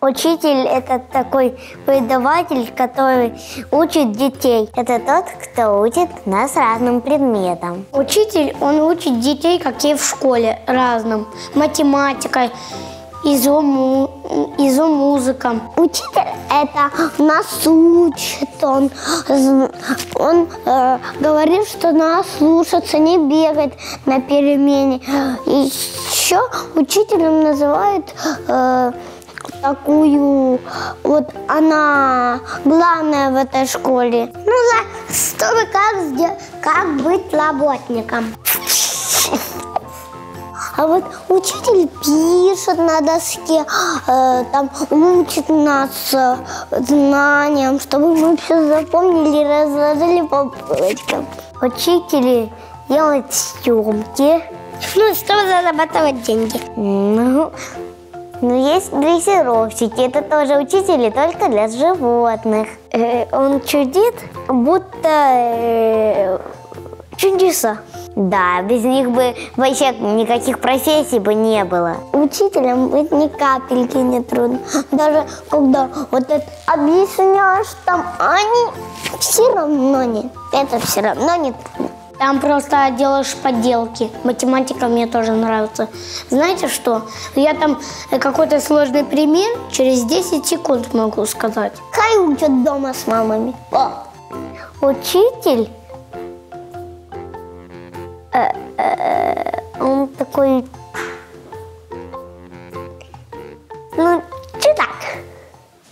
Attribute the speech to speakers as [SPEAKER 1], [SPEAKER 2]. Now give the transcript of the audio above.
[SPEAKER 1] Учитель – это такой преподаватель, который учит детей. Это тот, кто учит нас разным предметам.
[SPEAKER 2] Учитель, он учит детей, как и в школе, разным. Математикой, музыкой.
[SPEAKER 1] Учитель – это нас учит, он говорит, что надо слушаться, не бегать на перемене. Еще учителем называют такую, вот она главная в этой школе. Ну, чтобы как быть работником. А вот учитель пишет на доске, там учит нас знаниям, чтобы мы все запомнили и разложили по полочкам. Учители делают съемки.
[SPEAKER 2] Ну, чтобы зарабатывать деньги.
[SPEAKER 1] Ну, есть дрессировщики, это тоже учители, только для животных. Он чудит, будто чудеса. Да, без них бы вообще никаких профессий бы не было. Учителем быть ни капельки не трудно. Даже когда вот это объясняешь там, они все равно не. Это все равно не трудно.
[SPEAKER 2] Там просто делаешь поделки. Математика мне тоже нравится. Знаете что? Я там какой-то сложный пример через 10 секунд могу сказать.
[SPEAKER 1] Хай учат дома с мамами. Учитель, он такой